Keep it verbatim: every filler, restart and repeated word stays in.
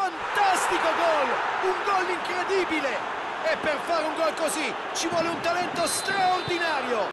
fantastico gol, un gol incredibile! E per fare un gol così ci vuole un talento straordinario!